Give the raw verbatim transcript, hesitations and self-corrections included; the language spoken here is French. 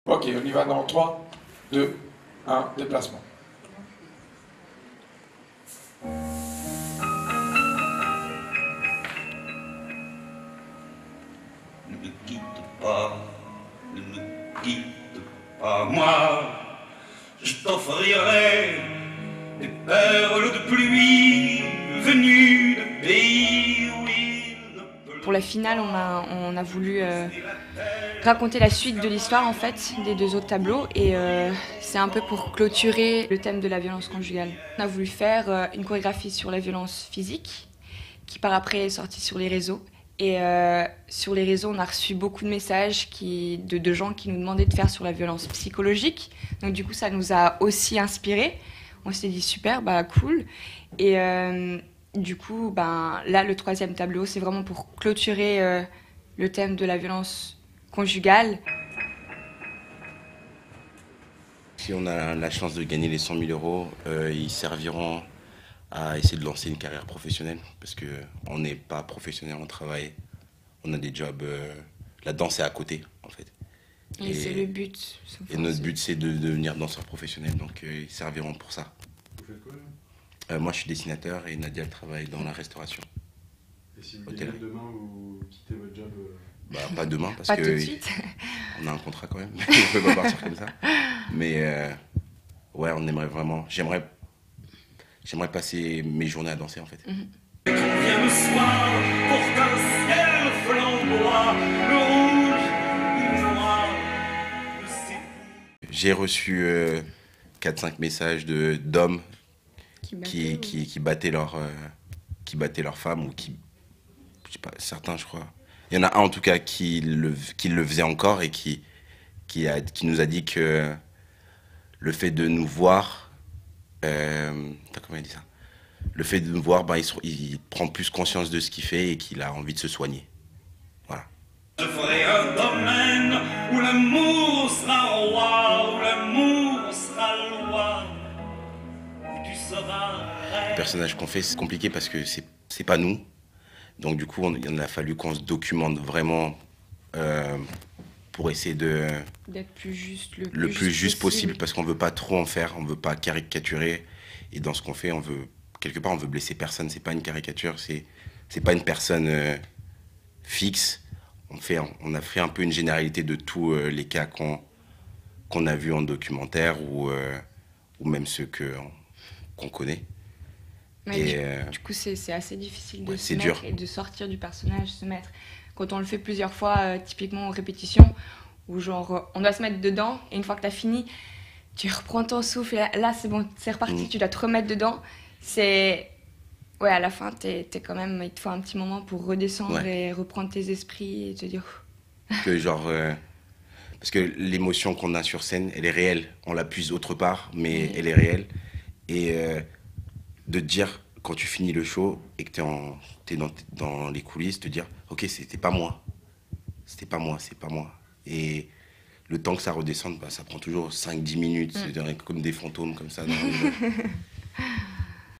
Ok, on y va dans trois, deux, un, déplacement. Ne me quitte pas, ne me quitte pas, moi, je t'offrirai des perles de pluie venues de pays où il ne pleut. Pour la finale, on a, on a voulu euh, raconter la suite de l'histoire en fait des deux autres tableaux et euh, c'est un peu pour clôturer le thème de la violence conjugale. On a voulu faire euh, une chorégraphie sur la violence physique qui par après est sortie sur les réseaux. Et euh, sur les réseaux, on a reçu beaucoup de messages qui, de, de gens qui nous demandaient de faire sur la violence psychologique. Donc du coup, ça nous a aussi inspirés. On s'est dit super, bah cool. Et euh, du coup, ben, là, le troisième tableau, c'est vraiment pour clôturer euh, le thème de la violence conjugale. Si on a la chance de gagner les cent mille euros, euh, ils serviront à essayer de lancer une carrière professionnelle parce qu'on n'est pas professionnel, on travaille, on a des jobs. Euh, la danse est à côté en fait. Et, et c'est le but. Et notre but c'est de, de devenir danseur professionnel, donc euh, ils serviront pour ça. Vous faites quoi là euh, Moi je suis dessinateur et Nadia elle travaille dans la restauration. Et si vous gagnez demain, vous quittez votre job euh... Bah pas demain parce pas que tout de suite. On a un contrat quand même, on ne peut pas partir comme ça. Mais euh, ouais, on aimerait vraiment, j'aimerais J'aimerais passer mes journées à danser en fait. Mm-hmm. Viens le soir, porte un ciel flamboie, le rouge, le noir, le ciel. J'ai reçu euh, quatre cinq messages de d'hommes qui, qui, qui, qui battaient leur euh, qui battaient leur femme ou qui, je sais pas, certains je crois. Il y en a un en tout cas qui le, qui le faisait encore et qui, qui, a, qui nous a dit que le fait de nous voir, euh, comment il dit ça? Le fait de nous voir, ben, il, il prend plus conscience de ce qu'il fait et qu'il a envie de se soigner. Voilà. Je ferai un domaine où l'amour sera roi, où l'amour sera loi, où tu seras rêve. Le personnage qu'on fait, c'est compliqué parce que c'est, c'est pas nous. Donc du coup, on, il en a fallu qu'on se documente vraiment euh, pour essayer de d'être plus juste, le plus, le plus juste, juste possible, possible parce qu'on veut pas trop en faire, on veut pas caricaturer. Et dans ce qu'on fait, on veut quelque part, on veut blesser personne. C'est pas une caricature, c'est c'est pas une personne euh, fixe. On fait, on a fait un peu une généralité de tous euh, les cas qu'on qu'on a vus en documentaire ou euh, ou même ceux que qu'on connaît. Mais et du, euh, du coup, c'est, c'est assez difficile de ouais, se c'est mettre dur. et de sortir du personnage, se mettre. Quand on le fait plusieurs fois, euh, typiquement en répétition, où genre on doit se mettre dedans et une fois que t'as fini, tu reprends ton souffle et là, là c'est bon, c'est reparti, mmh. Tu dois te remettre dedans. C'est ouais, à la fin, t'es, t'es quand même, il te faut un petit moment pour redescendre ouais. Et reprendre tes esprits et te dire. Que genre euh, parce que l'émotion qu'on a sur scène, elle est réelle. On la puise autre part, mais mmh. Elle est réelle. Et euh, de te dire, quand tu finis le show et que t'es, en, t'es dans, dans les coulisses, te dire, ok, c'était pas moi. C'était pas moi, c'est pas moi. Et le temps que ça redescende, bah, ça prend toujours cinq dix minutes. Mmh. C'est comme des fantômes comme ça. Dans